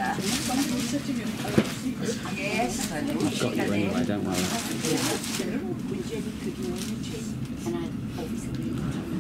Yes, I know. I've got you anyway, don't worry. And I obviously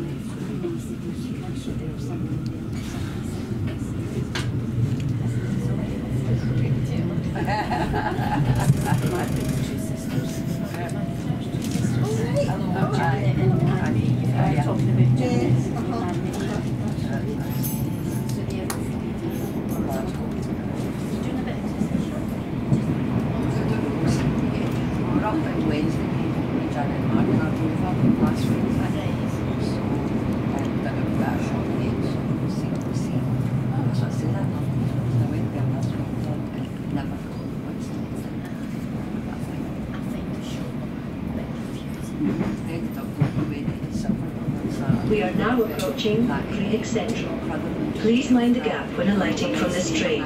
We are now approaching Gourock Central. Please mind the gap when alighting from this train.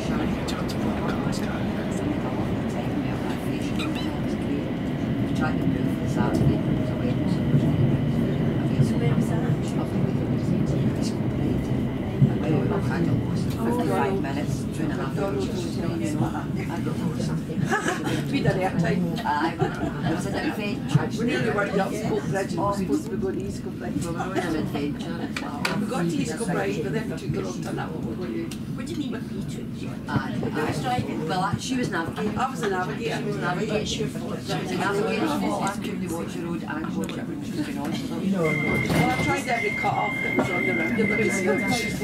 We done our time. It was an adventure. We nearly worked up Scot Bridge and we were supposed to be going to Scot Bridge. We were an adventure. We got to Scot Bridge, but then we took Gourock to that one. What do you mean with me took you? Well, she was navigating. I was a navigator. She was navigating. She was a navigator. I couldn't watch the road and watch it when she was going on. Well, I tried every cut off that was on the round, but it was still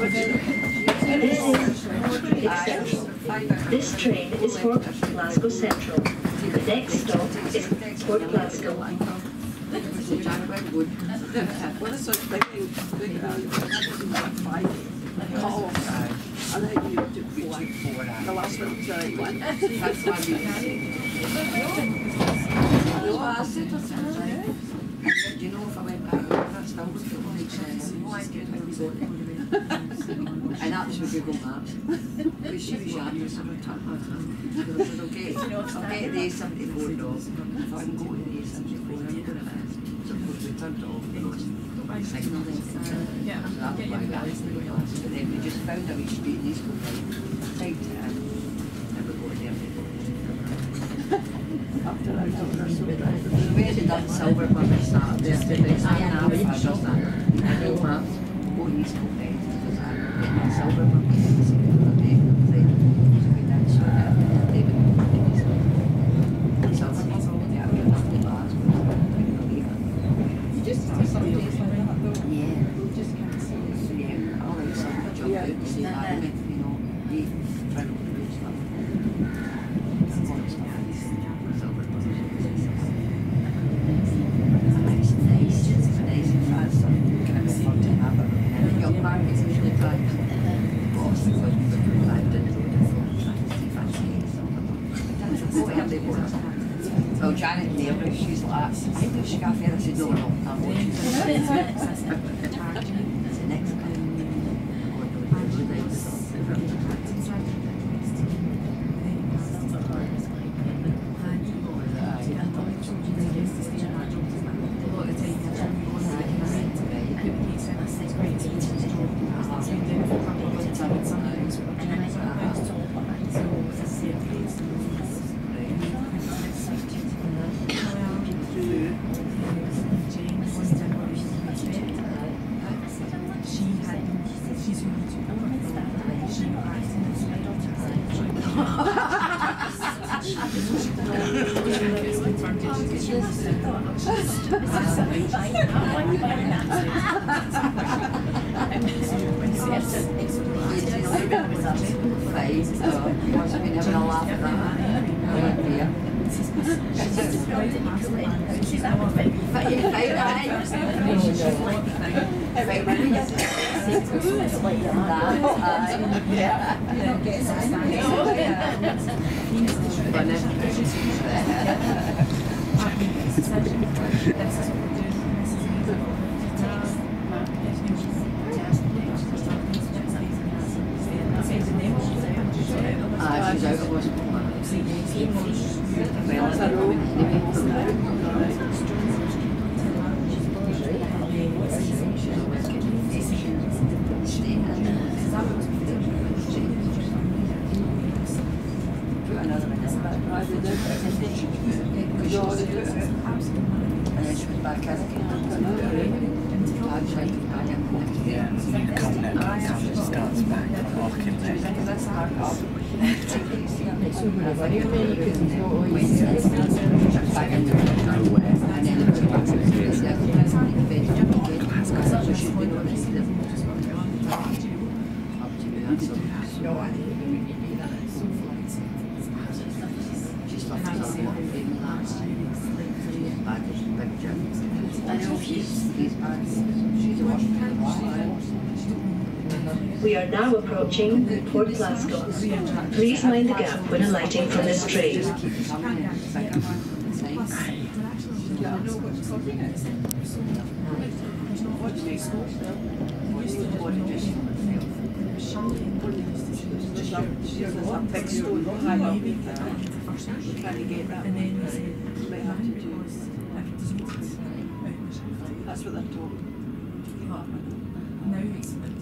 This train is for Glasgow Central. The next stop is Port Glasgow. Well, this was big, cut-offs. And then you took four. The last one was the right one. That's why we do you know if I went back, I still would feel like and that's with Google Maps. Because she was young, so I took her time. She said, okay, I'll get the A74 dog. If I can go to the A74, I'm going to miss. So we turned off the signal then. So that's why we asked the class. But then we just found a wee street in East Coast, right, and we go there. After I took her so bad. We ended up in Silver when we started there. But it's an hour for us that. Google Maps, go to East Coast, because I'm in Silver when we did the same other day. So we did so that they would go to East Coast. So yeah, we were not the last, but I couldn't believe it. You just have some days like that though. Yeah. You just can't see it. Yeah, all right, so much of it. See that, you know, you try to do stuff. So Janet nailed it, she's like, I think she got there. I said, no, I'm watching this. Next time. We are now approaching Port Glasgow. Please mind the gap when alighting from this train. That's what they're told.